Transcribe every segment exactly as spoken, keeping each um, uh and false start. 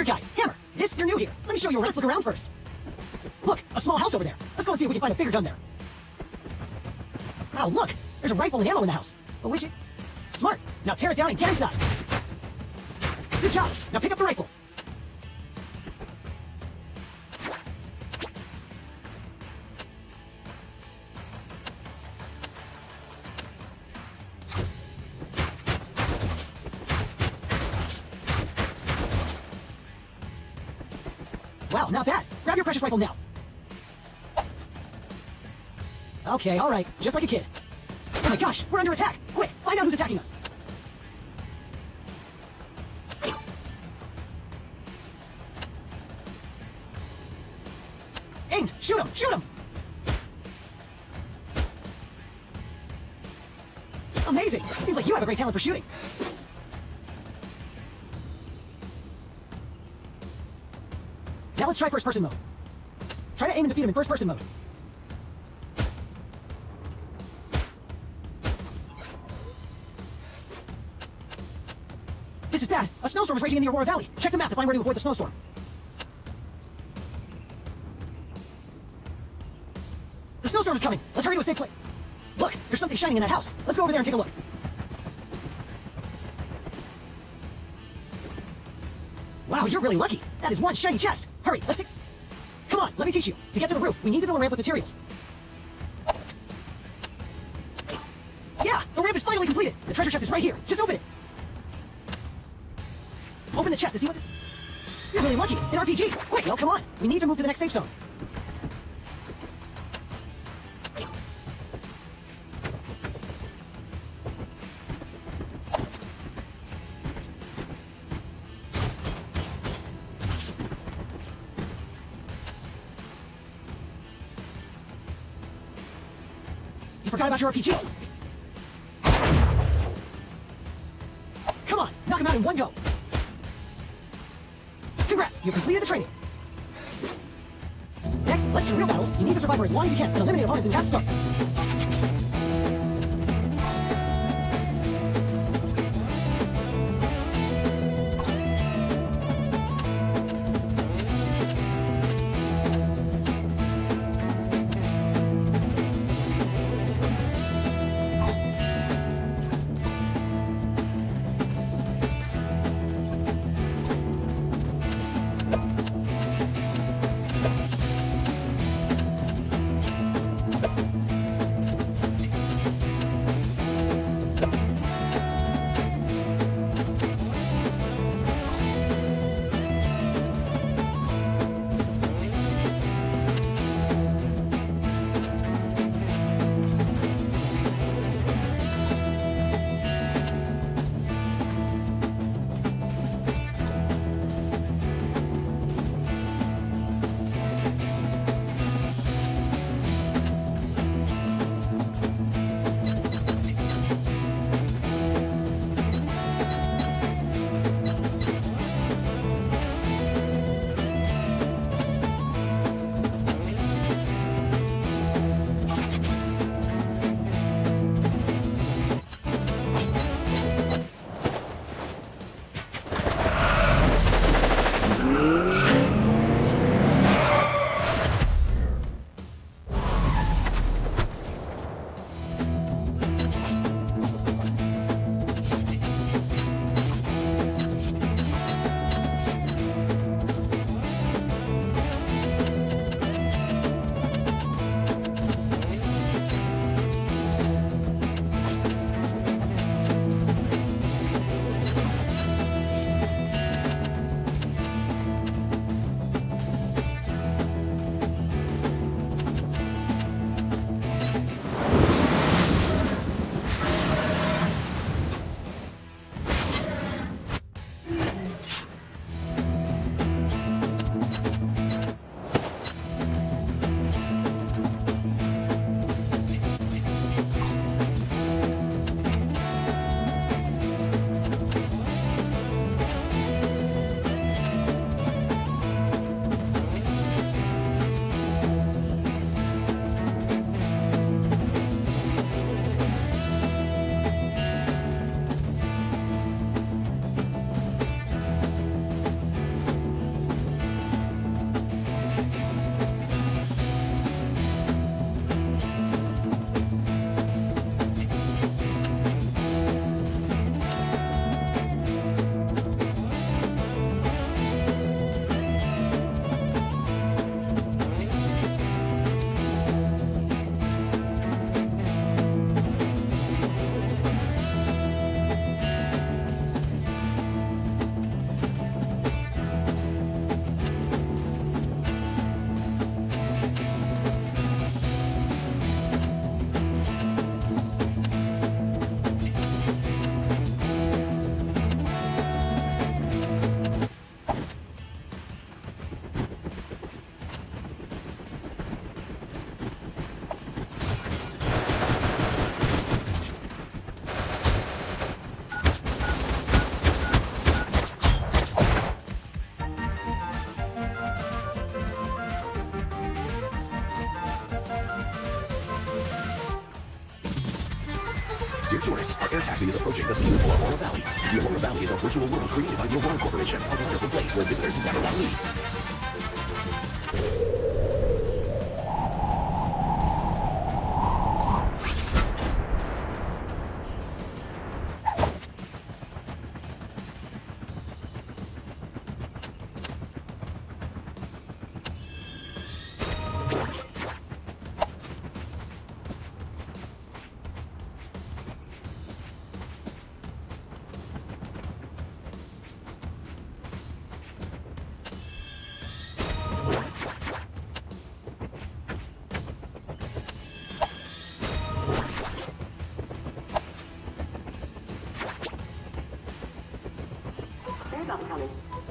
guide. Hammer, this, you're new here. Let me show you around. Let's look around first. Look, a small house over there. Let's go and see if we can find a bigger gun there. Oh, look, there's a rifle and ammo in the house. A widget. Smart. Now tear it down and get inside. Good job. Now pick up the rifle. Wow, not bad. Grab your precious rifle now. Okay, alright. Just like a kid. Oh my gosh, we're under attack! Quick, find out who's attacking us! Aimed! Shoot him! Shoot him! Amazing! Seems like you have a great talent for shooting. Now let's try first-person mode. Try to aim and defeat him in first-person mode. This is bad. A snowstorm is raging in the Aurora Valley. Check the map to find where to avoid the snowstorm. The snowstorm is coming. Let's hurry to a safe place. Look, there's something shining in that house. Let's go over there and take a look. Wow, you're really lucky. That is one shiny chest. Hurry, let's take... Come on, let me teach you. To get to the roof, we need to build a ramp with materials. Yeah, the ramp is finally completed. The treasure chest is right here. Just open it. Open the chest to see what the... You're really lucky. An R P G. Quick, well, come on. We need to move to the next safe zone. You forgot about your R P G. Come on, knock him out in one go. Congrats, you've completed the training. Next, let's do real battles. You need to survive for as long as you can and eliminate opponents in tap start. Tourists, our air taxi is approaching the beautiful Aurora Valley. The Aurora Valley is a virtual world created by the Aurora Corporation, a wonderful place where visitors never want to leave. Airdrop coming.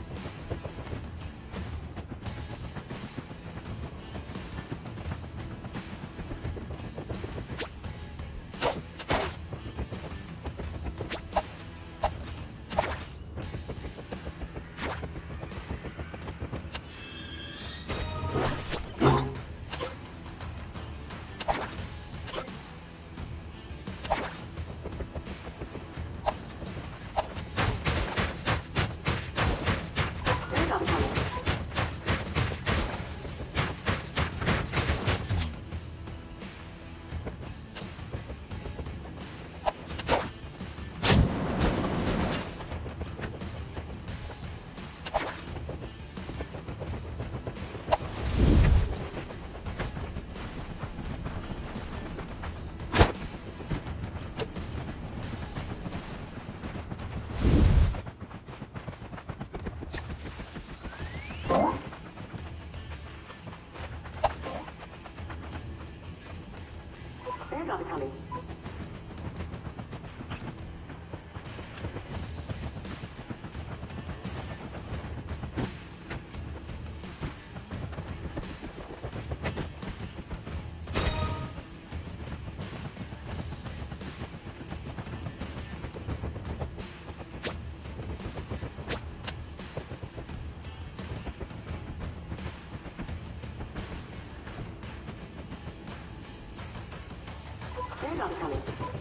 Airdrop coming. Airdrop coming.